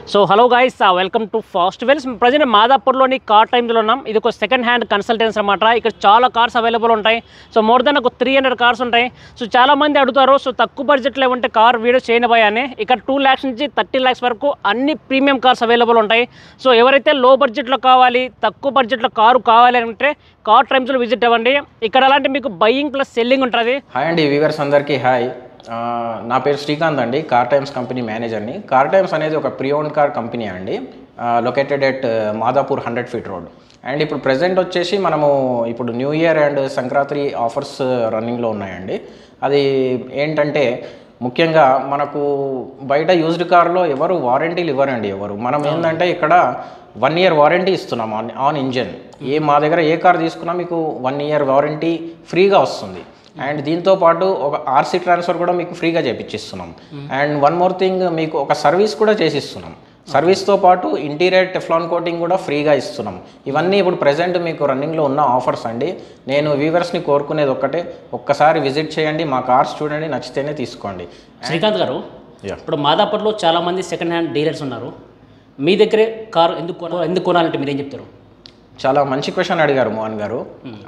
So hello guys, welcome to fast wells. Present మాదాపూర్లోని car టైమ్స్లో ఉన్నాం. ఇది ఒక సెకండ్ హ్యాండ్ కన్సల్టెన్సీ అనమాట. ఇక్కడ చాలా కార్స్ అవైలబుల్ ఉంటాయి. సో మోర్ దెన్ ఒక 300 కార్స్ ఉంటాయి. సో చాలామంది అడుగుతారు, సో తక్కువ బడ్జెట్లో ఉంటే కార్ వీడియో చేయనిపోయా అని. ఇక్కడ 2 lakhs నుంచి 30 lakhs వరకు అన్ని ప్రీమియం కార్స్ అవైలబుల్ ఉంటాయి. సో ఎవరైతే లో బడ్జెట్లో కావాలి, తక్కువ బడ్జెట్లో కారు కావాలి అంటే కార్ టైమ్స్లో విజిట్ అవ్వండి. ఇక్కడ అలాంటి మీకు బయింగ్ ప్లస్ సెల్లింగ్ ఉంటుంది. హాయ్ అండి వ్యూవర్స్ అందరికీ హాయ్. నా పేరు శ్రీకాంత్ అండి, కార్ టైమ్స్ కంపెనీ మేనేజర్ని. కార్ టైమ్స్ అనేది ఒక ప్రీ ఓన్డ్ కార్ కంపెనీ అండి, located at Madapur 100 feet road. And ఇప్పుడు ప్రజెంట్ వచ్చేసి మనము ఇప్పుడు new year and Sankranti offers రన్నింగ్లో ఉన్నాయండి. అది ఏంటంటే ముఖ్యంగా మనకు బయట యూజ్డ్ కార్లో ఎవరు వారంటీలు ఇవ్వరండి. మనం ఏంటంటే ఇక్కడ 1 year వారంటీ ఇస్తున్నాం ఆన్ ఇంజన్. మా దగ్గర ఏ కార్ తీసుకున్నా మీకు 1 year వారంటీ ఫ్రీగా వస్తుంది. అండ్ దీంతో పాటు ఒక ఆర్సీ ట్రాన్స్ఫర్ కూడా మీకు ఫ్రీగా చేపిచ్చిస్తున్నాం. అండ్ వన్ మోర్ థింగ్, మీకు ఒక సర్వీస్ కూడా చేసిస్తున్నాం. సర్వీస్తో పాటు ఇంటీరియర్ టెఫ్లాన్ కోటింగ్ కూడా ఫ్రీగా ఇస్తున్నాం. ఇవన్నీ ఇప్పుడు ప్రజెంట్ మీకు రన్నింగ్లో ఉన్న ఆఫర్స్ అండి. నేను వ్యూవర్స్ని కోరుకునేది ఒక్కసారి విజిట్ చేయండి, మా కార్స్ చూడండి, నచ్చితేనే తీసుకోండి. శ్రీకాంత్ గారు, ఇప్పుడు మాదాపూర్లో చాలామంది సెకండ్ హ్యాండ్ డీలర్స్ ఉన్నారు. మీ దగ్గరే కారు ఎందుకు కొనాలంటే మీరేం చెప్తారు? చాలా మంచి క్వశ్చన్ అడిగారు మోహన్ గారు.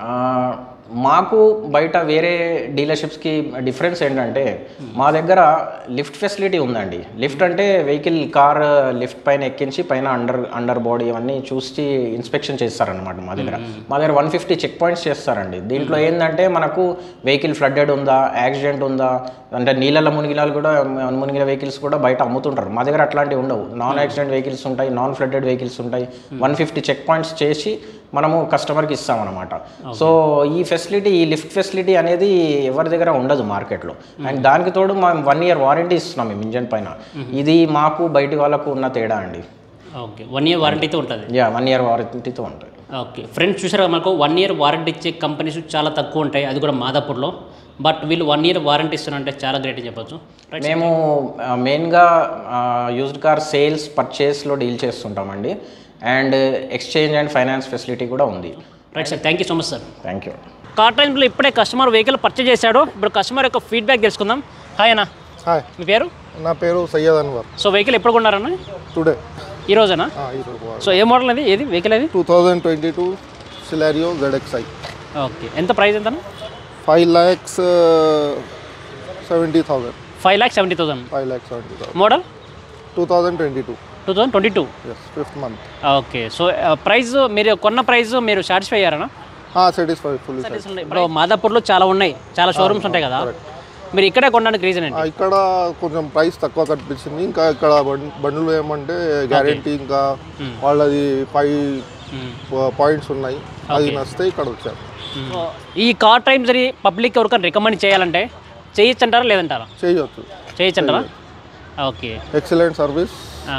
మాకు బయట వేరే డీలర్షిప్స్కి డిఫరెన్స్ ఏంటంటే మా దగ్గర లిఫ్ట్ ఫెసిలిటీ ఉందండి. లిఫ్ట్ అంటే కార్ లిఫ్ట్ పైన ఎక్కించి పైన అండర్ బాడీ ఇవన్నీ చూసి ఇన్స్పెక్షన్ చేస్తారనమాట. మా దగ్గర 150 చెక్ పాయింట్స్ చేస్తారండి. దీంట్లో ఏంటంటే మనకు వెహికల్ ఫ్లడ్డెడ్ ఉందా, యాక్సిడెంట్ ఉందా, అంటే నీళ్ళలో మునిగిన వెహికల్స్ కూడా బయట అమ్ముతుంటారు. మా దగ్గర అట్లాంటివి ఉండవు. నాన్ యాక్సిడెంట్ వెహికల్స్ ఉంటాయి, నాన్ ఫ్లడ్డెడ్ వెహికల్స్ ఉంటాయి. 150 చెక్ పాయింట్స్ చేసి మనము కస్టమర్కి ఇస్తామన్నమాట. సో ఈ ఫెసిలిటీ, ఈ లిఫ్ట్ ఫెసిలిటీ అనేది ఎవరి దగ్గర ఉండదు మార్కెట్లో. అండ్ దానికి తోడు మేము 1 year వారంటీ ఇస్తున్నాం మేము ఇంజన్ పైన. ఇది మాకు బయటి వాళ్ళకు ఉన్న తేడా అండి. ఓకే, 1 year వారంటీతో ఉంటుంది. 1 year వారంటీతో ఉంటుంది. ఓకే ఫ్రెండ్స్, చూసారా, మనకు 1 year వారంటీ ఇచ్చే కంపెనీస్ చాలా తక్కువ ఉంటాయి, అది కూడా మాదాపూర్లో. బట్ వీళ్ళు 1 year వారంటీ ఇస్తున్నారంటే చాలా గ్రేట్ అని చెప్పొచ్చు. మేము మెయిన్గా యూజ్డ్ కార్ సేల్స్ పర్చేస్లో డీల్ చేస్తుంటామండి. And exchange and finance facility కూడా ఉంది. Right sir, thank you so much sir. Thank you. Car టైమ్స్లో ఇప్పుడే కస్టమర్ వెహికల్ పర్చేజ్ చేశాడు. ఇప్పుడు కస్టమర్ యొక్క ఫీడ్బ్యాక్ తెలుసుకుందాం. హాయ్ అన్న. హాయ్, మీ పేరు? నా పేరు సయ్యద్ అన్వర్. సో వెహికల్ ఎప్పుడు కొన్నారన్న? టుడే, ఈ రోజేనా? సో ఏ మోడల్ అది, ఏది వెహికల్ అది? 2022 సిలారియో ZXi. ఓకే, ఎంత ప్రైస్ ఎంత? 5,70,000. 5,70,000. 5,70,000. Model 2022. 2022. Yes, 5th month. Okay, so price, మీరు కొన్న ప్రైస్ మీరు సాటిస్ఫై అయ్యారా? Satisfy, fully satisfy. ఇప్పుడు మాదాపూర్లో చాలా ఉన్నాయి, చాలా షోరూమ్స్ ఉంటాయి కదా, మీరు ఇక్కడే కొనడానికి రీజన్ ఏంటి? ఇక్కడ కొంచెం ప్రైస్ తక్కువ కనిపించింది. ఇంకా ఇక్కడ బండ్లు ఏమంటే గ్యారెంటీ, ఇంకా వాళ్ళది 5 పాయింట్స్ ఉన్నాయి, అది నచ్చితే ఇక్కడ వచ్చారు. ఈ కార్ టైమ్స్ పబ్లిక్ ఎవరికైనా రికమెండ్ చేయాలంటే చేయొచ్చు అంటారా లేదంటారా? చేయొచ్చు అంటారా? Okay, excellent service.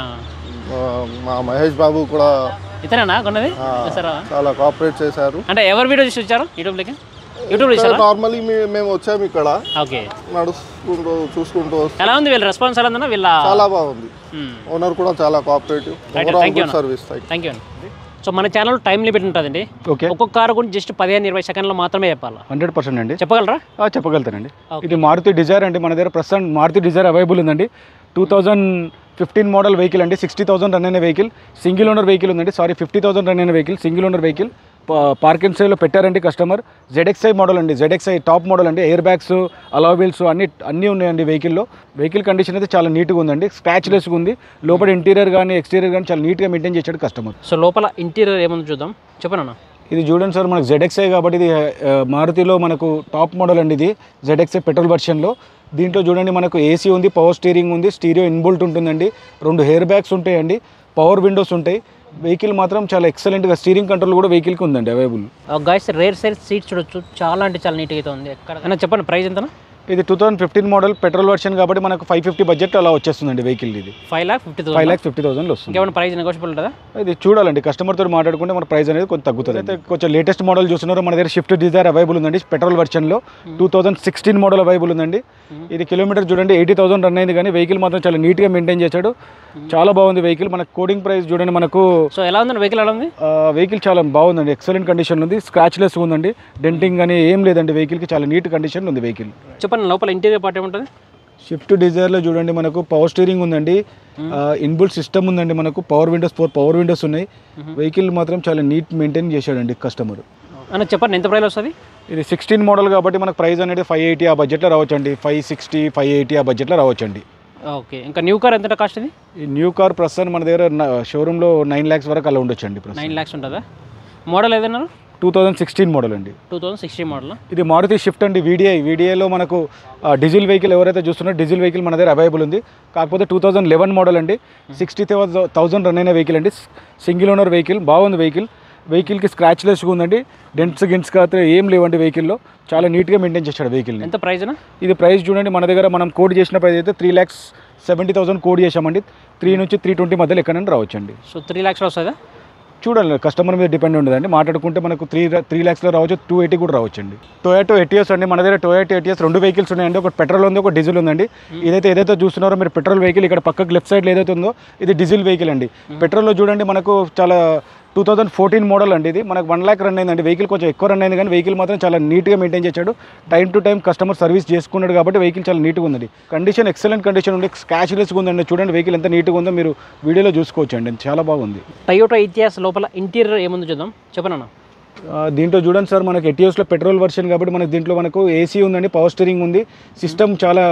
మా మహేష్ బాబు కూడా ఇతనేనా కొన్నది? చాలా కోఆపరేట్ చేశారు. అంటే ఎవరు వీడియో చూసి వచ్చారు? యూట్యూబ్ నార్మల్లీ మేము వచ్చాము ఇక్కడ. ఓకే, నడుచుకుంటూ చూసుకుంటూ. ఎలా ఉంది వీళ్ళ రెస్పాన్స్? ఎలా ఉందన్నా వీళ్ళ? చాలా బాగుంది. ఓనర్ కూడా చాలా cooperative. Service. Thank you. So మన ఛానల్ టైం లిమిట్ ఉంటుందండి. ఒక్కొక్క కారు గురించి జస్ట్ 15-20 సెకండ్లు మాత్రమే చెప్పాలి. 100% అండి. చెప్పగలరా? చెప్పగలుగుతానండి. ఇది మారుతి డిజైర్ అండి. మన దగ్గర ప్రస్తుతం మారుతి డిజైర్ అవైలబుల్ ఉందండి. 2015 మోడల్ వెహికల్ అండి. 60,000 రన్ అయిన వెహికల్, సింగిల్ ఓనర్ వెహికల్ ఉందండి. 50,000 రన్ అయిన vehicle, single owner vehicle. Park and సేవ్లో పెట్టారండి కస్టమర్. ZXi మోడల్ అండి. ZXi టాప్ మోడల్ అండి. ఎయిర్ బ్యాగ్స్, అలా వీల్స్ అన్నీ ఉన్నాయండి వెహికల్లో. వెహికల్ కండిషన్ అయితే చాలా నీట్గా ఉందండి. స్క్రాచ్లెస్గా ఉంది. లోపల ఇంటీరియర్ కానీ ఎక్స్టీరియర్ కానీ చాలా నీట్గా మెయింటైన్ చేశాడు కస్టమర్. సో లోపల ఇంటీరియర్ ఏముందో చూద్దాం, చెప్పనా? ఇది చూడండి సార్, మనకు ZXi కాబట్టి ఇది మారుతిలో మనకు టాప్ మోడల్ అండి. ఇది ZXi పెట్రోల్ వర్షన్లో. దీంట్లో చూడండి మనకు AC ఉంది, పవర్ స్టీరింగ్ ఉంది, స్టీరియో ఇన్బుల్ట్ ఉంటుందండి, 2 ఎయిర్ బ్యాగ్స్ ఉంటాయండి, పవర్ విండోస్ ఉంటాయి. వెహికల్ మాత్రం చాలా ఎక్సలెంట్గా, స్టీరింగ్ కంట్రోల్ కూడా వెహికల్కి ఉందండి available. Guys, rear side seat చూడొచ్చు, చాలా అంటే చాలా నీట్గా అయితే ఉంది. ఎక్కడ చెప్పండి ప్రైస్ ఎంత? ఇది 2015 మోడల్ పెట్రోల్ వర్షన్ కాబట్టి మనకు 550 బడ్జెట్ అలా వచ్చేస్తుందండి వెహికల్. ఇది 5,50,000 వస్తుంది. ఇంకేమైనా ప్రైస్ నెగోషియబుల్ ఉంటుందా? ఇది చూడాలండి, కస్టమర్తో మాట్లాడుకుంటే మన ప్రైస్ అనేది కొంచెం తగ్గుతుంది. అయితే కొంచెం లేటెస్ట్ మోడల్ చూస్తున్నారు, మన దగ్గర షిఫ్ట్ డిజైర్ అవైలబుల్ ఉందండి పెట్రోల్ వర్షన్లో. 2016 మోడల్ అవైలబుల్ ఉందండి. ఇది కిలోమీటర్ చూడండి 80,000 రన్ అయింది, కానీ వెహికల్ మాత్రం చాలా నీట్గా మెయింటైన్ చేశాడు. చాలా బాగుంది వెహికల్. మనకు కోడింగ్ ప్రైస్ చూడండి మనకు. సో ఎలా ఉందండి వెహికల్? ఎలా ఉంది వెహికల్? చాలా బాగుందండి, ఎక్సలెంట్ కండిషన్ ఉంది. స్క్రాచ్లెస్ ఉందండి, డెంటింగ్ అని ఏం లేదండి వెహికల్కి. చాలా నీట్ కండిషన్ ఉంది వెహికల్. చెప్పండి లోపల ఇంటీరియర్ పార్ట్ ఏముంటుంది? స్విఫ్ట్ డిజైర్లో చూడండి మనకు పవర్ స్టీరింగ్ ఉందండి, ఇన్బుల్ట్ సిస్టమ్ ఉందండి, మనకు పవర్ విండోస్ 4 పవర్ విండోస్ ఉన్నాయి. వెహికల్ మాత్రం చాలా నీట్ మెయింటైన్ చేశాడండి కస్టమర్. అన్న చెప్పండి ఎంత ప్రైస్ వస్తుంది? ఇది 16 మోడల్ కాబట్టి మనకు ప్రైస్ అనేది 580 ఆ బడ్జెట్లో రావచ్చండి, 560 580 ఆ బడ్జెట్లో రావచ్చండి. ఓకే, ఇంకా న్యూ కార్ ఎంత కాస్ట్ ఇది? ఈ న్యూ కార్ ప్రస్తుతం మన దగ్గర షోరూంలో 9 lakhs వరకు అలా ఉండొచ్చండి. 9 lakhs ఉంటుందా? మోడల్ ఏదన్నారు? 2016 మోడల్ అండి. 2016 మోడల్. ఇది మారుతి షిఫ్ట్ అండి. వీడిఐలో మనకు డీజిల్ వెహికల్ ఎవరైతే చూస్తున్నారో డీజిల్ వెహికల్ మన దగ్గర అవైలబుల్ ఉంది. కాకపోతే 2011 మోడల్ అండి, 60,000 రన్ అయిన వెహికల్ అండి. సింగిల్ ఓనర్ వెహికల్, బాగుంది వెహికల్కి స్క్రాచ్ లెస్గా ఉందండి, డెంట్స్ కాకపోతే ఏం లేవండి వెహికల్లో. చాలా నీట్గా మెయింటైన్ చేశాడు వెహికల్ని. ఎంత ప్రైస్? ఇది ప్రైస్ చూడండి మన దగ్గర మనం కోడ్ చేసిన ప్రైస్ అయితే 3,70,000 కోడ్ చేశామండి. 3 నుంచి 320 మధ్యలో ఎక్కడైనా రావచ్చండి. సో 3 lakhs వస్తుందా? చూడాలి, కస్టమర్ మీద డిపెండ్ ఉండదండి. మాట్లాడుకుంటే మనకు 3 lakhsలో రావచ్చు, 280 కూడా రావచ్చండి. టొయాటో ఎటియోస్ అండి మన దగ్గర. టొయాటో ఎటియోస్ 2 వెహికల్స్ ఉన్నాయండి, ఒకటి పెట్రోల్ ఉంది, ఒక డీజిల్ ఉందండి. ఏదైతే చూస్తున్నారో మీరు పెట్రోల్ వెహికల్, ఇక్కడ పక్కకు లెఫ్ట్ సైడ్లో ఏదైతే ఉందో ఇది డీజిల్ వెహికల్ అండి. పెట్రోల్లో చూడండి మనకు చాలా 2014 మోడల్ అండి. ఇది మనకు 1 lakh రన్ అయిందండి. వెహికల్ కొంచెం ఎక్కువ రన్ అయింది కానీ వెహికల్ మాత్రం చాలా నీట్గా మెయింటైన్ చేశాడు. Time to time customer service చేసుకున్నాడు కాబట్టి వెహికల్ చాలా నీట్గా ఉందండి. కండిషన్ ఎక్సలెంట్ కండిషన్ ఉంది, స్క్రాచ్లెస్గా ఉందండి. చూడండి వెహికల్ ఎంత నీట్గా ఉందో మీరు వీడియోలో చూసుకోవచ్చు అండి, చాలా బాగుంది. టయోటా ఇతిహాస్ లోపల ఇంటీరియర్ ఏముందో చూద్దాం, చెప్పనన్నా. దీంట్లో చూడండి సార్, మనకి ఎటియోస్లో పెట్రోల్ వర్షన్ కాబట్టి మనకి దీంట్లో మనకు ఏసీ ఉందండి, పవర్ స్టీరింగ్ ఉంది. సిస్టమ్ చాలా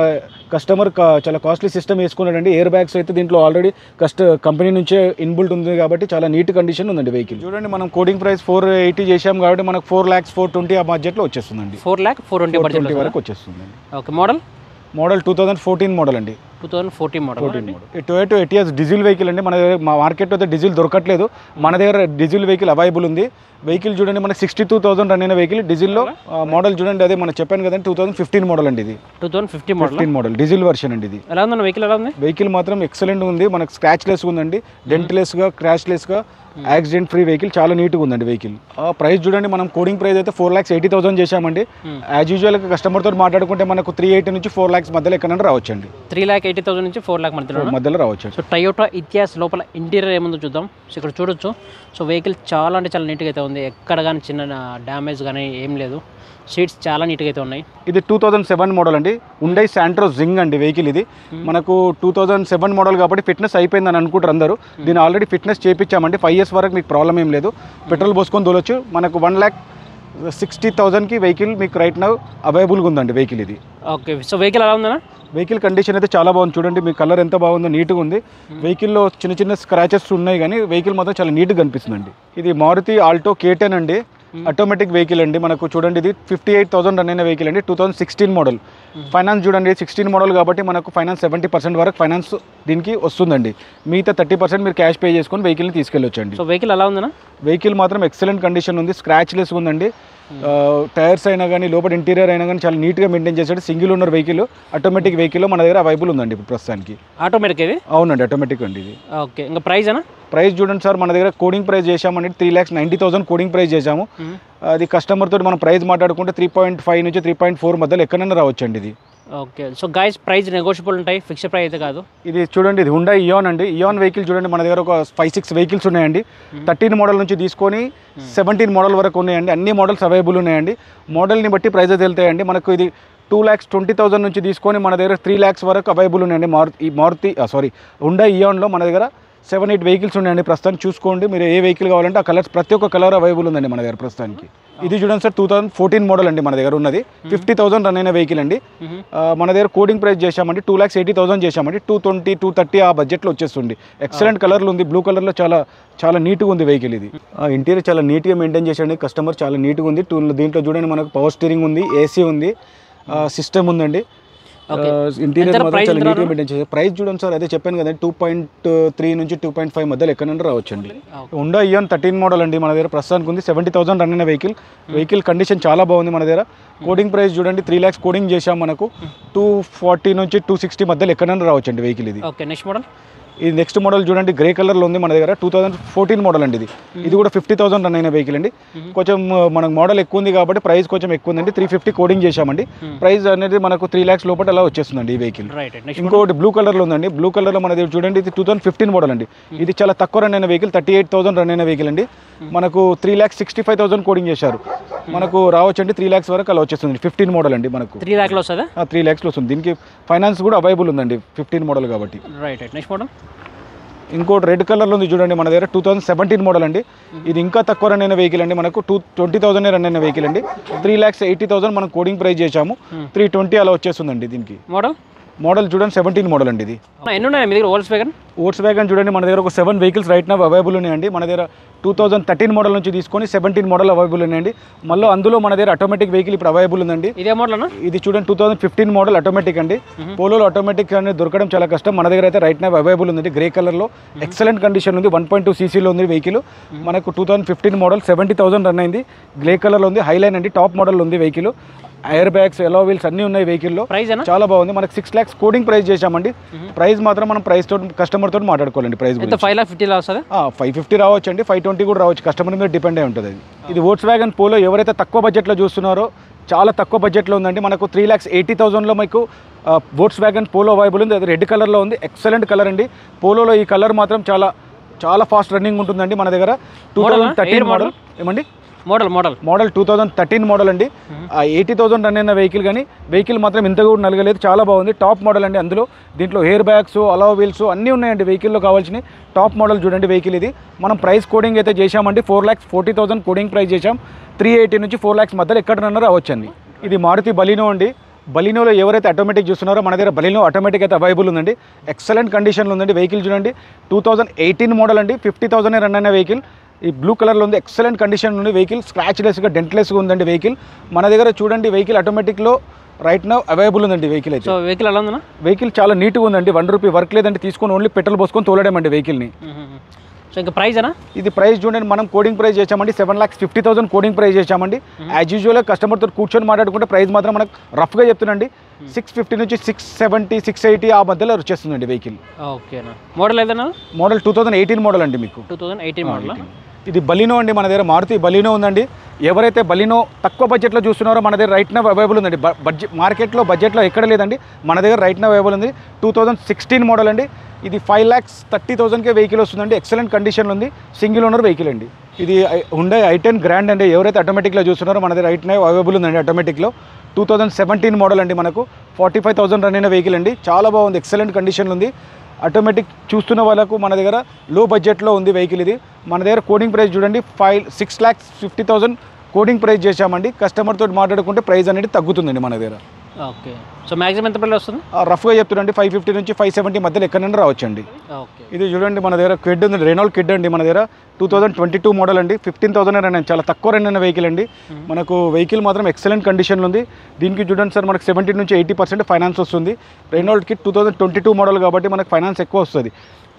చాలా కాస్ట్లీ సిస్టమ్ వేసుకున్నాడండి. ఎయిర్ బ్యాగ్స్ అయితే దీంట్లో ఆల్రెడీ కంపెనీ నుంచే ఇన్బుల్ట్ ఉంది కాబట్టి చాలా నీట్ కండిషన్ ఉందండి వెహికల్. చూడండి మనం కోడింగ్ ప్రైస్ 480 చేసాం కాబట్టి మనకు 4,04,20 ఆ బడ్జెట్లో వచ్చేస్తుందండి. 4,04,20 వరకు వచ్చేస్తుందండి. ఓకే, మోడల్ 2014 మోడల్ అండి. 2014 model. Toyota Etios diesel vehicle అండి. మన దగ్గర మా మార్కెట్లో అయితే డీజిల్ దొరకట్లేదు, మన దగ్గర డీజిల్ వెహికల్ అవైలబుల్ ఉంది. వెహికల్ చూడండి మనకి 62,000 రన్ అయిన వెహికల్. డీజిల్లో మోడల్ చూడండి, అదే మనం చెప్పాను కదండి 2015 మోడల్ అండి. ఇది 2015 మోడల్ డీజిల్ వర్షన్ అండి. ఇది ఎలా ఉంది వెహికల్? ఎలా ఉంది వెహికల్? మాత్రం ఎక్సలెంట్ ఉంది, మనకు స్క్రాచ్ లెస్ ఉందండి, డెంట్ లెస్గా, క్రాష్ లెస్గా, యాక్సిడెంట్ ఫ్రీ వెహికల్. చాలా నీట్గా ఉందండి వెహికల్. ప్రైస్ చూడండి మనం కోడింగ్ ప్రైస్ అయితే 4,80,000 చేశామండి. యాజ్ యూజువల్ కస్టమర్తో మాట్లాడుకుంటే మనకు 380 నుంచి 4 lakhs మధ్యలో ఎక్కడైనా రావచ్చండి. 3,80,000 నుంచి 4 lakh మధ్యలో రావచ్చు. సో టయోటా ఇతిహాస్ లోపల ఇంటీరియర్ ఏముందో చూద్దాం. సో ఇక్కడ చూడొచ్చు. సో వెహికల్ చాలా అంటే చాలా నీట్గా అయితే ఉంది, ఎక్కడ కానీ చిన్న డ్యామేజ్ కానీ ఏం లేదు. సీట్స్ చాలా నీట్గా అయితే ఉన్నాయి. ఇది 2007 మోడల్ అండి, హుండై శాంట్రో జింగ్ అండి వెహికల్. ఇది మనకు 2007 మోడల్ కాబట్టి ఫిట్నెస్ అయిపోయిందని అనుకుంటారు అందరూ. దీన్ని ఆల్రెడీ ఫిట్నెస్ చేయించామండి. 5 years వరకు మీకు ప్రాబ్లం ఏం లేదు, పెట్రోల్ పోసుకొని తోలొచ్చు. మనకు 1,60,000కి వెహికల్ మీకు రైట్ నౌ అవైలబుల్గా ఉందండి వెహికల్ ఇది. ఓకే, సో వెహికల్ ఎలా ఉందన్నా? వెహికల్ కండిషన్ అయితే చాలా బాగుంది. చూడండి మీ కలర్ ఎంత బాగుందో, నీట్గా ఉంది. వెహికల్లో చిన్న స్క్రాచెస్ ఉన్నాయి కానీ వెహికల్ మాత్రం చాలా నీట్గా కనిపిస్తుందండి. ఇది మారుతి ఆల్టో K10 అండి, ఆటోమేటిక్ వెహికల్ అండి. మనకు చూడండి ఇది 58,000 రన్ అయిన వెహికల్ అండి, 2016 మోడల్. ఫైనాన్స్ చూడండి 16 మోడల్ కాబట్టి మనకు ఫైనాన్స్ 70% వరకు ఫైనాన్స్ దీనికి వస్తుందండి. మిగతా 30% మీరు క్యాష్ పే చేసుకొని వెహికల్ని తీసుకెళ్ళొచ్చండి. సో వెహికల్ ఎలా ఉందన్నా? వెహికల్ మాత్రం ఎక్సలెంట్ కండిషన్ ఉంది, స్క్రాచ్ లెస్ ఉందండి. టైర్స్ అయినా కానీ లోపల ఇంటీరియర్ అయినా కానీ చాలా నీట్గా మెయింటైన్ చేశాడు. Single owner vehicle, automatic vehicle మన దగ్గర అవైలబుల్ ఉందండి ఇప్పుడు ప్రస్తుతానికి. ఆటోమేటిక్ ఇది? అవునండి, ఆటోమేటిక్ అండి ఇది. ఓకే, ఇంకా ప్రైస్ అన్నా? ప్రైస్ చూడండి సార్, మన దగ్గర కోడింగ్ ప్రైస్ చేసామండి 3,90,000 కోడింగ్ ప్రైస్ చేసాము. అది కస్టమర్ తోటి మనం ప్రైస్ మాట్లాడుకుంటే 3.5 నుంచి 3.4 మధ్యలో ఎక్కడైనా రావచ్చండి ఇది. Okay, so guys price negotiable ఉంటాయి, ఫిక్స్డ్ ప్రైస్ అయితే కాదు. ఇది చూడండి, ఇది హుండై ఇయాన్ అండి. ఇయాన్ వెహికల్ చూడండి మన దగ్గర ఒక 5-6 వెహికల్స్ ఉన్నాయండి. 13 మోడల్ నుంచి తీసుకొని 17 మోడల్ వరకు ఉన్నాయండి. అన్ని మోడల్స్ అవైలబుల్ ఉన్నాయండి. మోడల్ని బట్టి ప్రైజెస్ వెళ్తాయండి. మనకు ఇది 2,20,000 నుంచి తీసుకొని మన దగ్గర 3 lakhs వరకు అవైలబుల్ ఉన్నాయండి. హుండై ఇయాన్లో మన దగ్గర 7-8 వెహికల్స్ ఉన్నాయండి ప్రస్తుతానికి. చూసుకోండి మీరు ఏ వెహికల్ కావాలంటే ఆ కలర్స్, ప్రతి ఒక్క కలర్ అవైలబుల్ ఉందండి మన దగ్గర ప్రస్తుతానికి. ఇది చూడండి సార్, 2014 మోడల్ అండి మన దగ్గర ఉన్నది. 50,000 రన్ అయిన వెహికల్ అండి. మన దగ్గర కోడింగ్ ప్రైస్ చేశామండి 2,80,000 చేశామండి. 220, 230 ఆ బడ్జెట్లో వచ్చేస్తుంది. ఎక్సలెంట్ కలర్లు ఉంది, బ్లూ కలర్లో చాలా నీట్గా ఉంది వెహికల్ ఇది. ఇంటీరియర్ చాలా నీట్గా మెయింటైన్ చేశాడు కస్టమర్, చాలా నీట్గా ఉంది. దీంట్లో చూడండి మనకు పవర్ స్టీరింగ్ ఉంది, ఏసీ ఉంది, సిస్టమ్ ఉందండి. ఇంటీరియర్ మాత్రం చాలా నీట్గా మెయింటైన్ చేశారు. ప్రైస్ చూడండి సార్, అదే చెప్పాను కదండి 2.3 నుంచి 2.5 మధ్యలో ఎక్కడైనా రావచ్చండి. హుండా ఇయాన్ 13 మోడల్ అండి మన దగ్గర ప్రస్తుతానికి ఉంది. 70,000 రన్ అయిన వెహికల్ కండిషన్ చాలా బాగుంది మన దగ్గర. కోడింగ్ ప్రైస్ చూడండి 3 lakhs కోడింగ్ చేశాం. మనకు 240 నుంచి 260 మధ్యలో ఎక్కడైనా రావచ్చండి వెహికల్ ఇది. ఓకే, నెక్స్ట్ మోడల్ ఇది నెక్స్ట్ మోడల్ చూడండి, గ్రే కలర్లో ఉంది మన దగ్గర. 2014 మోడల్ అండి. ఇది కూడా 50,000 రన్ అయిన వెహికల్ అండి. కొంచెం మనకు మోడల్ ఎక్కువ ఉంది కాబట్టి ప్రైస్ కొంచెం ఎక్కువ ఉందండి. 350 కోడింగ్ చేశామండి. ప్రైస్ అనేది మనకు 3 lakhs లోపల అలా వచ్చేస్తుందండి ఈ వెహికల్. ఇంకోటి బ్లూ కలర్లో ఉందండి. బ్లూ కలర్లో మన దగ్గర చూడండి, ఇది 2015 మోడల్ అండి. ఇది చాలా తక్కువ రన్ అయిన వెహికల్, 38,000 రన్ అయిన వెహికల్ అండి. మనకు 3,65,000 కోడింగ్ చేశారు. మనకు రావచ్చండి 3 lakhs వరకు అలా వచ్చేస్తుంది. 15 మోడల్ అండి. మనకు 3 lakhs వస్తుందా? 3 lakhs వస్తుంది. దీనికి ఫైనాన్స్ కూడా అవైలబుల్ ఉందండి 15 మోడల్ కాబట్టి. నెక్స్ట్ మోడల్ ఇంకోటి రెడ్ కలర్లో ఉంది చూడండి మన దగ్గర. 2017 మోడల్ అండి. ఇది ఇంకా తక్కువ రన్ అయిన వెహికల్ అండి. మనకు 20,000 రన్ అయిన వెహికల్ అండి. 3,80,000 మనం కోడింగ్ ప్రైస్ చేశాము. 320 అలా వచ్చేస్తుందండి. దీనికి మోడల్ చూడండి 17 మోడల్ అండి. ఇది ఎన్ని ఉన్నాయి మీ దగ్గర? వోల్క్స్ వ్యాగన్ చూడండి మన దగ్గర ఒక 7 వెహికల్స్ రైట్ నా అవైలబుల్ ఉన్నాయండి. మన దగ్గర 2013 మోడల్ నుంచి తీసుకొని 17 మోడల్ అవైలబుల్ ఉన్నాయండి. మళ్ళీ అందులో మన దగ్గర ఆటోమేటిక్ వెహికల్ ఇప్పుడు అవైలబుల్ ఉందండి. ఇదే మోడల్? ఇది చూడండి 2015 మోడల్ ఆటోమేటిక్ అండి. పోలోలో ఆటోమేటిక్ అనేది దొరకడం చాలా కష్టం. మన దగ్గర అయితే రైట్ నా అవైలబుల్ ఉంది. గ్రే కలర్లో ఎక్సలెంట్ కండిషన్ ఉంది. 1.2 cc ఉంది వెహికల్. మనకు 2015 మోడల్ 70,000 రన్ అయింది. గ్రే కలర్లో ఉంది. హైలైన్ అండి. టాప్ మోడల్ ఉంది vehicle. Air bags, alloy wheels అన్నీ ఉన్నాయి వెహికల్లో. చాలా బాగుంది. మనకి 6 lakhs కోడింగ్ ప్రైస్ చేశామండి. ప్రైస్ మాత్రం మనం ప్రైస్ తోటి కస్టమర్ తోటి మాట్లాడుకోవాలండి. ప్రైస్ 550 రావచ్చండి, 520 కూడా రావచ్చు. కస్టమర్ మీద డిపెండ్ అయి ఉంటుంది. ఇది వోల్క్స్ వ్యాగన్ పోలో ఎవరైతే తక్కువ బడ్జెట్లో చూస్తున్నారో చాలా తక్కువ బడ్జెట్లో ఉందండి. మనకు 3,80,000లో మీకు వోల్క్స్ వ్యాగన్ పోలో అవైలబుల్ ఉంది. అది రెడ్ కలర్లో ఉంది. ఎక్సలెంట్ కలర్ అండి. పోలోలో ఈ కలర్ మాత్రం చాలా ఫాస్ట్ రన్నింగ్ ఉంటుందండి. మన దగ్గర 2013 మోడల్ ఏమండి మోడల్ 2013 మోడల్ అండి. 80,000 రన్ అయిన వెహికల్, కానీ వెహికల్ మాత్రం ఇంత కూడా నలగలేదు. చాలా బాగుంది. టాప్ మోడల్ అండి. దీంట్లో ఎయిర్ బ్యాగ్స్, అలా వీల్స్ అన్నీ ఉన్నాయండి వెహికల్లో కావాల్సినవి. టాప్ మోడల్ చూడండి వెహికల్. ఇది మనం ప్రైస్ కోడింగ్ అయితే చేశామండి. 4,40,000 కోడింగ్ ప్రైస్ చేశాం. 380 నుంచి 4 lakhs మధ్యలో ఎక్కడ రన్నర్ అవ్వచ్చండి. ఇది మారుతి బలినో అండి. బలినోలో ఎవరైతే ఆటోమేటిక్ చూస్తున్నారో మన దగ్గర బలినో ఆటోమేటిక్ అయితే అవైలబుల్ ఉందండి. ఎక్సలెంట్ కండిషన్లో ఉందండి వెహికల్. చూడండి 2018 మోడల్ అండి. 50,000 రన్ అయిన వెహికల్. ఈ బ్లూ కలర్లో ఉంది. ఎక్సలెంట్ కండిషన్ ఉంది వెహికల్. స్క్రాచ్లెస్గా, డెంట్లెస్గా ఉందండి వెహికల్. మన దగ్గర చూడండి వెహికల్ ఆటోమేటిక్లో రైట్ నౌ అవైలబుల్ ఉందండి వెహికల్ అయితే. వెహికల్ ఎలా ఉందా? వెహికల్ చాలా నీట్గా ఉందండి. 1 రూపీ వర్క్ లేదంటే తీసుకొని ఓన్లీ పెట్రోల్ పోసుకొని తోలడమండి వెహికల్ని. సో ఇంకా ప్రైస్ అనా? ఇది ప్రైస్ చూడండి, మనం కోడింగ్ ప్రైస్ చేసామండి. 7,50,000 కోడింగ్ ప్రైస్ చేసామండి. యాజ్ యూజువల్గా కస్టమర్తో కూర్చొని మాట్లాడుకుంటే ప్రైస్ మాత్రం మనకు రఫ్గా చెప్తున్నాండి. 650 నుంచి 670, 680 ఆ మధ్యలో వచ్చేస్తుందండి వెహికల్. ఓకేనా. మోడల్ ఏదైనా? మోడల్ 2018 మోడల్ అండి. మీకు 2018 మోడల్. ఇది బలినో అండి. మన దగ్గర మారుతి బలినో ఉందండి. ఎవరైతే బలినో తక్కువ బడ్జెట్లో చూస్తున్నారో మన దగ్గర రైట్ నౌ అవైలబుల్ ఉందండి. మార్కెట్లో బడ్జెట్లో ఎక్కడ లేదండి. మన దగ్గర రైట్ నౌ అవైలబుల్ ఉంది. 2016 మోడల్ అండి. ఇది 5,30,000కే వెహికల్ వస్తుందండి. ఎక్సలెంట్ కండిషన్లో ఉంది. సింగిల్ ఓనర్ వెహికల్ అండి. ఇది హుండై i10 గ్రాండ్ అండి. ఎవరైతే ఆటోమేటిక్లో చూస్తున్నారో మన దగ్గర రైట్ నౌ అవైలబుల్ ఉందండి ఆటోమేటిక్లో. 2017 మోడల్ అండి. మనకు 45,000 రన్ అయిన వెహికల్ అండి. చాలా బాగుంది. ఎక్సలెంట్ కండిషన్లో ఉంది. ఆటోమేటిక్ చూస్తున్న వాళ్ళకు మన దగ్గర లో బడ్జెట్లో ఉంది వెహికల్. ఇది మన దగ్గర కోడింగ్ ప్రైస్ చూడండి 6,50,000 కోడింగ్ ప్రైస్ చేశామండి. కస్టమర్ తోటి మాట్లాడుకుంటే ప్రైస్ అనేది తగ్గుతుందండి మన దగ్గర. ఓకే. సో మ్యాక్సిమం ఎంత ప్రైస్ వస్తుంది? రఫ్గా చెప్తున్నాండి 550 నుంచి 570 మధ్యలో ఎక్కడైనా రావచ్చండి. ఇది చూడండి మన దగ్గర కిడ్ ఉంది. రెనాల్డ్ కిడ్ అండి. మన దగ్గర 2022 మోడల్ అండి. 15,000 రన్ చాలా తక్కువ రన్ అయిన వెహికల్ అండి. మనకు వెహికల్ మాత్రం ఎక్సలెంట్ కండిషన్లో ఉంది. దీనికి చూడండి సార్ మనకు 70 నుంచి 80% ఫైనాన్స్ వస్తుంది. రెనాల్డ్ కిడ్ 2022 మోడల్ కాబట్టి మనకు ఫైనాన్స్ ఎక్కువ వస్తుంది.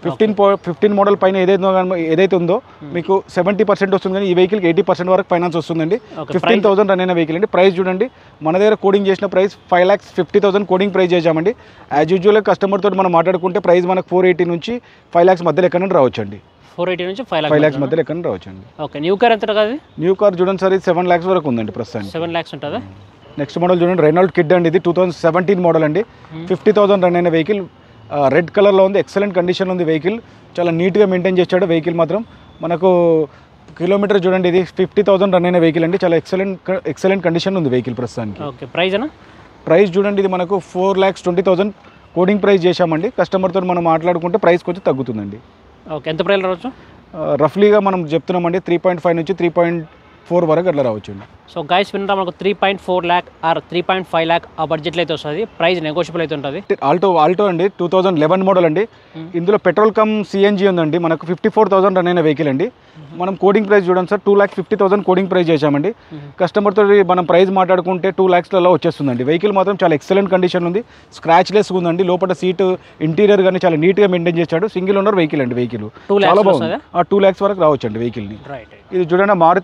15 మోడల్ పైన ఏదైతే ఉందో మీకు 70% వస్తుంది, కానీ ఈ వెహికల్కి 80% వరకు ఫైనాన్స్ వస్తుందండి. 15,000 రన్ అయిన వెహికల్ అండి. ప్రైస్ చూడండి మన దగ్గర కోడింగ్ చేసిన ప్రైస్ 5,50,000 కోడింగ్ ప్రైస్ చేశామండి. యాజ్ యూజువల్గా కస్టమర్ తోటి మనం మాట్లాడుకుంటే ప్రైస్ మనకు 480 నుంచి 5 lakhs మధ్యలో ఎక్కడైనా రావచ్చండి. 480 నుంచి 5 lakhs మధ్యలో ఎక్కడైనా రావచ్చండి. ఓకే. న్యూ కార్ ఎంత కాదు? న్యూ కార్ చూడండి సార్ ఇది 7 lakhs వరకు ఉందండి ప్రస్తుతానికి. 7 lakhs ఉంటుందా? నెక్స్ట్ మోడల్ చూడండి రెనాల్డ్ కిడ్ అండి. ఇది 2017 మోడల్ అండి. 50,000 రన్ అయిన వెహికల్. రెడ్ కలర్లో ఉంది. ఎక్సలెంట్ కండిషన్లో ఉంది వెహికల్. చాలా నీట్గా మెయింటైన్ చేశాడు వెహికల్ మాత్రం. మనకు కిలోమీటర్ చూడండి ఇది 50,000 రన్ అయిన వెహికల్ అండి. చాలా ఎక్సలెంట్ కండిషన్ ఉంది వెహికల్ ప్రస్తుతానికి. ఓకే. ప్రైస్ అనా? ప్రైస్ చూడండి ఇది మనకు 4,20,000 కోడింగ్ ప్రైస్ చేశామండి. కస్టమర్తో మనం మాట్లాడుకుంటే ప్రైస్ కొంచెం తగ్గుతుందండి. ఓకే. ఎంత ప్రైస్ రావచ్చు? రఫ్లీగా మనం చెప్తున్నామండి 3.5 నుంచి 3.4 వరకు అట్లా రావచ్చండి. సో గైస్ వింటాం మనకు 3.4 lakh ఆర్ 3.5 lakh ఆ బడ్జెట్లో అయితే వస్తుంది. ప్రైస్ నెగోషియబుల్ అయితే ఉంటుంది. ఆల్టో అండి 2011 మోడల్ అండి. ఇందులో పెట్రోల్ కమ్ సిఎన్జీ ఉందండి. మనకు 54,000 రన్ అయిన వెహికల్ అండి. మనం కోడింగ్ ప్రైస్ చూడండి సార్ 2,50,000 కోడింగ్ ప్రైస్ చేశామండి. కస్టమర్తో మనం ప్రైస్ మాట్లాడుకుంటే 2 lakhsలలో వచ్చేస్తుందండి. వెహికల్ మాత్రం చాలా ఎక్సలెంట్ కండిషన్ ఉంది. స్క్రాచ్లెస్ ఉందండి. లోపల సీట్ ఇంటీరియర్ కానీ చాలా నీట్గా మెయింటైన్ చేశాడు. సింగిల్ ఓనర్ వెహికల్ అండి. వెహికల్ చాలా బాగుంది. 2 lakhs వరకు రావచ్చండి వెహికల్ని. ఇది చూడండి మారుతి ఆల్టో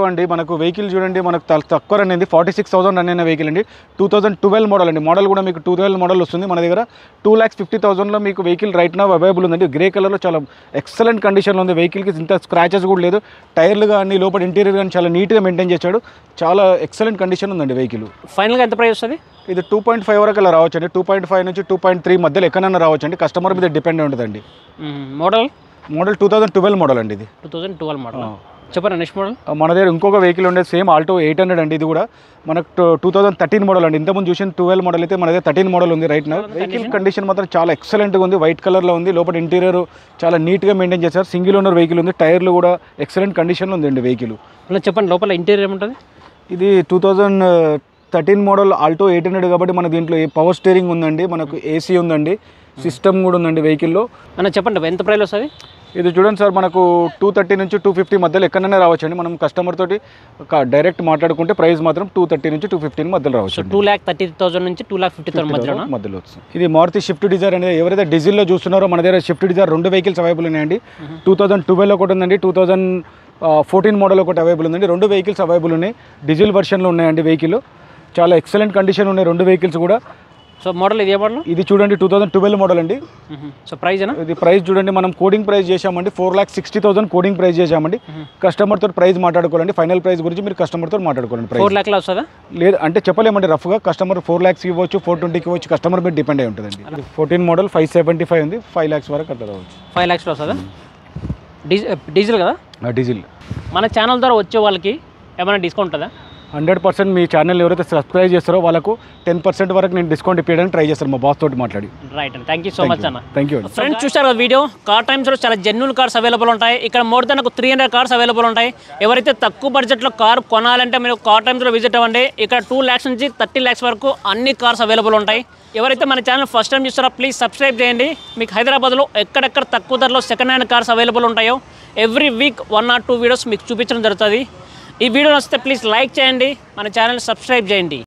అండి. మనకు వెహికల్ చూడండి, మనకు తక్కువ రన్ అయింది, 46,000 రన్ అయిన వెహికల్ అండి. 2012 మోడల్ అండి. మోడల్ కూడా మీకు 2012 మోడల్ వస్తుంది. మన దగ్గర 2,50,000లో మీకు వెహికల్ రైట్ నా అవైలబుల్ ఉందండి. గ్రే కలర్లో చాలా ఎక్సలెంట్ కండిషన్లో ఉంది. వెహికల్కి ఇంత స్క్రాచెస్ కూడా లేదు. టైర్లు కానీ లోపల ఇంటీరియర్ కానీ చాలా నీట్గా మెయింటైన్ చేశాడు. చాలా ఎక్సలెంట్ కండిషన్ ఉందండి వెహికల్. ఫైనల్గా ఎంత ప్రైస్ వస్తుంది? ఇది 2.5 వరకు అలా రావచ్చు అండి. 2.5 నుంచి 2.3 మధ్యలో ఎక్కడైనా రావచ్చు అండి. కస్టమర్ మీద డిపెండ్ ఉంటుందండి. మోడల్ 2012 మోడల్ అండి. ఇది 2012 మోడల్. చెప్పండి నెక్స్ట్ మోడల్. మన దగ్గర ఇంకొక వెహికల్ ఉండేది సేమ్ ఆల్టో 800 అండి. ఇది కూడా మనకు 2013 మోడల్ అండి. ఇంతకుముందు చూసిన 12 మోడల్ అయితే మన దగ్గర 13 మోడల్ ఉంది రైట్ నా. వెహికల్ కండిషన్ మాత్రం చాలా ఎక్సలెంట్గా ఉంది. వైట్ కలర్లో ఉంది. లోపల ఇంటీరియర్ చాలా నీట్గా మెయింటైన్ చేశారు. సింగిల్ ఓనర్ వెహికల్ ఉంది. టైర్లు కూడా ఎక్సలెంట్ కండిషన్లో ఉందండి వెహికల్. చెప్పండి లోపల ఇంటీరియర్ ఏముంటుంది? ఇది 2013 మోడల్ ఆల్టో 800 కాబట్టి మన దీంట్లో పవర్ స్టీరింగ్ ఉందండి, మనకు ఏసీ ఉందండి, సిస్టమ్ కూడా ఉందండి వెహికల్లో. చెప్పండి ఎంత ప్రైస్ వస్తుంది? ఇది చూడండి సార్, మనకు 230 నుంచి 250 మధ్యలో ఎక్కడైనా రావచ్చు అండి. మనం కస్టమర్ తోటి డైరెక్ట్ మాట్లాడుకుంటే ప్రైస్ మాత్రం 230 నుంచి 215 మధ్యలో రావచ్చు. 2,30,000 నుంచి 2,50,000 మధ్యలో వస్తుంది. ఇది మారుతి షిఫ్ట్ డిజైర్ అనేది ఎవరైతే డీజిల్లో చూస్తున్నారో మన దగ్గర షిఫ్ట్ డిజైర్ 2 వెహికల్స్ అవైలబుల్ ఉన్నాయండి. 2012 ఒకటి ఉందండి, 2014 మోడల్ ఒకటి అవైలబుల్ ఉందండి. 2 వెహికల్స్ అవైలబుల్ ఉన్నాయి. డీజిల్ వెర్షన్లో ఉన్నాయండి వెహికల్. చాలా ఎక్సలెంట్ కండిషన్ ఉన్నాయి 2 వెహికల్స్ కూడా. సో మోడల్ ఇది ఏ మోడల్? ఇది చూడండి 2012 మోడల్ అండి. సో ప్రైస్ ఇది ప్రైస్ చూడండి, మనం కోడింగ్ ప్రైస్ చేశామండి 4,60,000 కోడింగ్ ప్రైస్ చేశామండి. కస్టమర్ తోటి ప్రైస్ మాట్లాడుకోవాలండి. ఫైనల్ ప్రైస్ గురించి మీరు కస్టమర్ తోటి మాట్లాడుకోండి. 4 lakhs వస్తుందా? లేదు అంటే చెప్పలేమండి. రఫ్గా కస్టమర్ 4 lakhs ఇవ్వచ్చు, 420 ఇవ్వచ్చు. కస్టమర్ మీద డిపెండ్ అయి ఉంటుందండి. 14 మోడల్ 575 ఉంది. 5 lakhs వరకు అట్లా రావచ్చు. 5 lakhs వస్తుందా? డీజిల్ కదా? డీజిల్. మన ఛానల్ ద్వారా వచ్చే వాళ్ళకి ఏమైనా డిస్కౌంట్ ఉంటుందా? 100% మీ ఛానల్ ఎవరైతే సబ్స్క్రైబ్ చేస్తారో వాళ్ళకు 10% వరకు నేను డిస్కౌంట్ ఇప్పించడానికి ట్రై చేస్తాను మా బాస్ తోటి మాట్లాడి. రైట్ అండి, థ్యాంక్ యూ సో మచ్ అన్న. Thank you. ఫ్రెండ్స్ చూస్తారు కదా వీడియో, కార్ టైమ్స్లో చాలా జెన్యున్ కార్స్ అవైలబుల్ ఉంటాయి. ఇక్కడ మోర్ దెన్ 300 కార్స్ అవైలబుల్ ఉంటాయి. ఎవరైతే తక్కువ బడ్జెట్లో కార్ కొనాలంటే మీరు కార్ టైమ్స్లో విజిట్ అవ్వండి. ఇక్కడ 2 lakhs నుంచి 30 lakhs వరకు అన్ని కార్స్ అవైలబుల్ ఉంటాయి. ఎవరైతే మన ఛానల్ ఫస్ట్ టైం చూస్తారో ప్లీజ్ సబ్స్క్రైబ్ చేయండి. మీకు హైదరాబాద్లో ఎక్కడెక్కడ తక్కువ ధరలో సెకండ్ హ్యాండ్ కార్స్ అవైలబుల్ ఉంటాయో ఎవ్రీ వీక్ 1 or 2 వీడియోస్ మీకు చూపించడం జరుగుతుంది. ఈ వీడియో నచ్చితే ప్లీజ్ లైక్ చేయండి, మన ఛానల్ సబ్స్క్రైబ్ చేయండి.